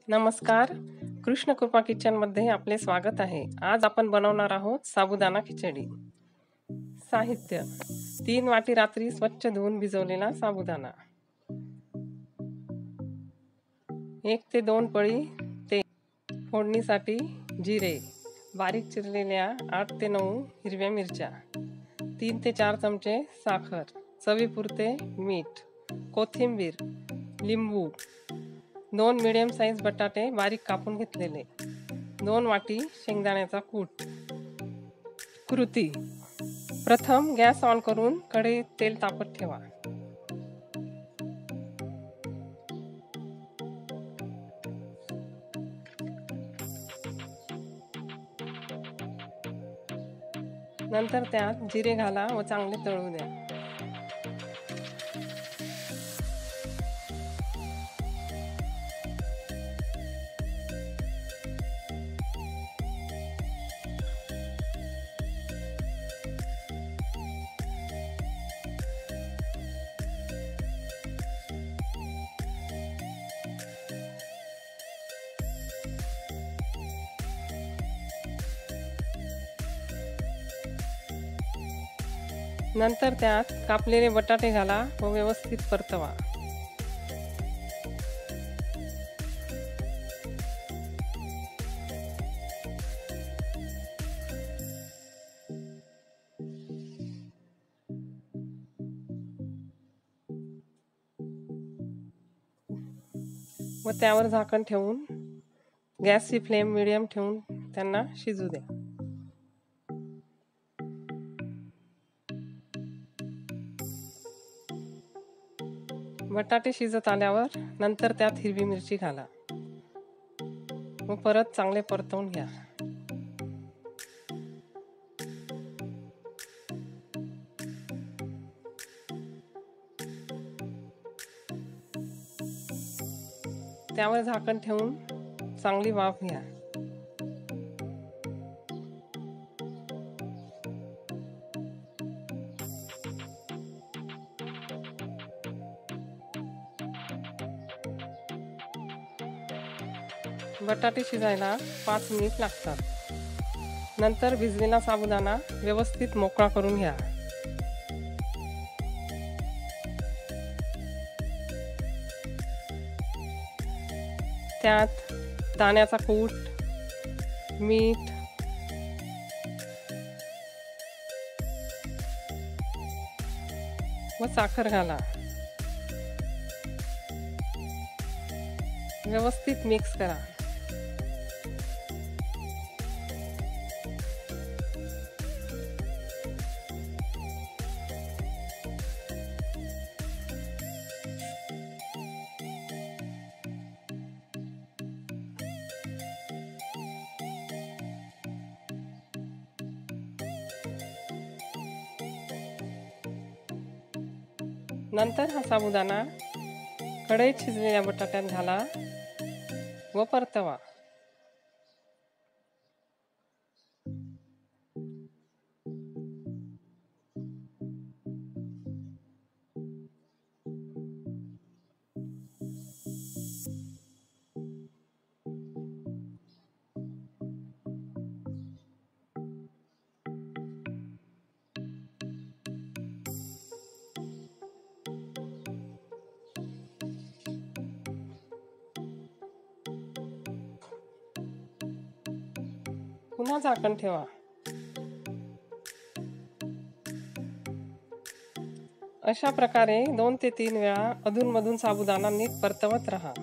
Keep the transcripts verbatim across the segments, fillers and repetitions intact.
नमस्कार. कृष्ण कृपा किचनमध्ये आपले स्वागत आहे. आज आपण बनवणार आहोत साबुदाणा खिचडी. साहित्य: तीन वाटी रात्री स्वच्छ धुवून भिजवलेला साबुदाणा, एक ते दोन पळी तेल, फोडणीसाठी जिरे, बारीक चिरलेल्या आठ ते नऊ हिरव्या मिरच्या, तीन ते चार चमचे साखर, चवीपुरते मीठ, कोथिंबीर, लिंबू, दोन मिडियम साईज बटाटे बारीक कापून घेतलेले, दोन वाटी शेंगदाण्याचा कूट. कृती: प्रथम गॅस ऑन करून कढईत तेल तापत ठेवा. नंतर त्यात जिरे घाला व चांगले तळू द्या. नंतर त्यात कापलेले बटाटे घाला व व्यवस्थित परतवा. व त्यावर झाकण ठेवून गॅसची फ्लेम मिडियम ठेवून त्यांना शिजू द्या. बटाटे शिजत आल्यावर नंतर त्यात हिरवी मिरची घाला व परत चांगले परतवून घ्या. त्यावर झाकण ठेवून चांगली वाफ घ्या. बटाटे शिजायला पाच मिनिट लागतात. नंतर भिजलेला साबुदाणा व्यवस्थित मोकळा करून घ्या. त्यात दाण्याचा कूट, मीठ, व साखर घाला. व्यवस्थित मिक्स करा. नंतर हा साबुदाणा कढईत शिजलेल्या बटाट्यात घाला व परतवा. पुन्हा झाकण ठेवा. अशा प्रकारे दोन ते तीन वेळा अधूनमधून साबुदाणा नीट परतवत राहा.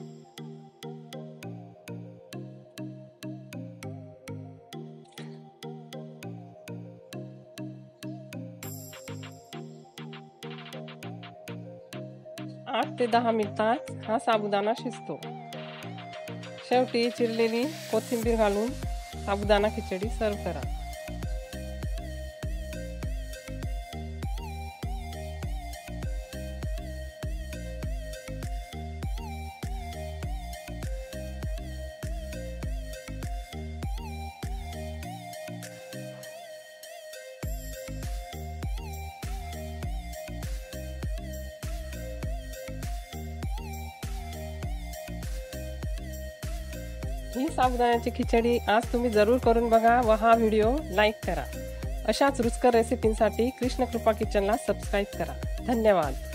आठ ते दहा मिनिटात हा साबुदाणा शिजतो. शेवटी चिरलेली कोथिंबीर घालून साबुदाणा खिचडी सर्व करा. ही साबुदाण्याची खिचडी आज तुम्ही जरूर करून बघा व हा व्हिडिओ लाईक करा। अशाच रुचकर रेसिपींसाठी कृष्ण कृपा किचनला सबस्क्राईब करा। धन्यवाद।